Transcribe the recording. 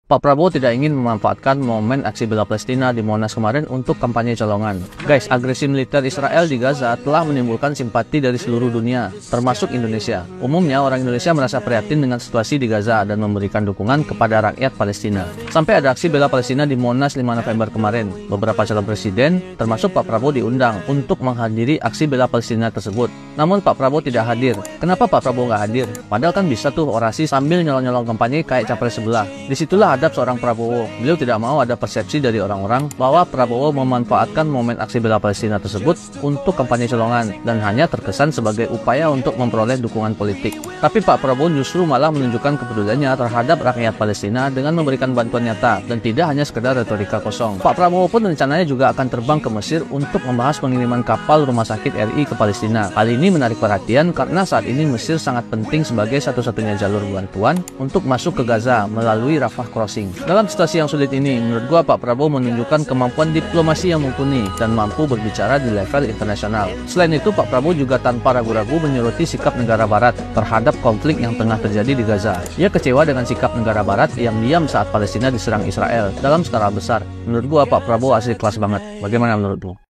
Pak Prabowo tidak ingin memanfaatkan momen aksi bela Palestina di Monas kemarin untuk kampanye colongan. Guys, agresi militer Israel di Gaza telah menimbulkan simpati dari seluruh dunia, termasuk Indonesia. Umumnya, orang Indonesia merasa prihatin dengan situasi di Gaza dan memberikan dukungan kepada rakyat Palestina. Sampai ada aksi bela Palestina di Monas 5 November kemarin. Beberapa calon presiden, termasuk Pak Prabowo, diundang untuk menghadiri aksi bela Palestina tersebut. Namun Pak Prabowo tidak hadir. Kenapa Pak Prabowo nggak hadir? Padahal kan bisa tuh orasi sambil nyolong-nyolong kampanye kayak capres sebelah. Disitulah hadap seorang Prabowo. Beliau tidak mau ada persepsi dari orang-orang bahwa Prabowo memanfaatkan momen aksi bela Palestina tersebut untuk kampanye colongan dan hanya terkesan sebagai upaya untuk memperoleh dukungan politik. Tapi Pak Prabowo justru malah menunjukkan kepeduliannya terhadap rakyat Palestina dengan memberikan bantuan nyata dan tidak hanya sekedar retorika kosong. Pak Prabowo pun rencananya juga akan terbang ke Mesir untuk membahas pengiriman kapal rumah sakit RI ke Palestina. Hal ini menarik perhatian karena saat ini Mesir sangat penting sebagai satu-satunya jalur bantuan untuk masuk ke Gaza melalui Rafah Crossing. Dalam situasi yang sulit ini, menurut gua Pak Prabowo menunjukkan kemampuan diplomasi yang mumpuni dan mampu berbicara di level internasional. Selain itu, Pak Prabowo juga tanpa ragu-ragu menyoroti sikap negara Barat terhadap konflik yang tengah terjadi di Gaza. Ia kecewa dengan sikap negara Barat yang diam saat Palestina diserang Israel dalam skala besar. Menurut gua Pak Prabowo asli kelas banget. Bagaimana menurutmu?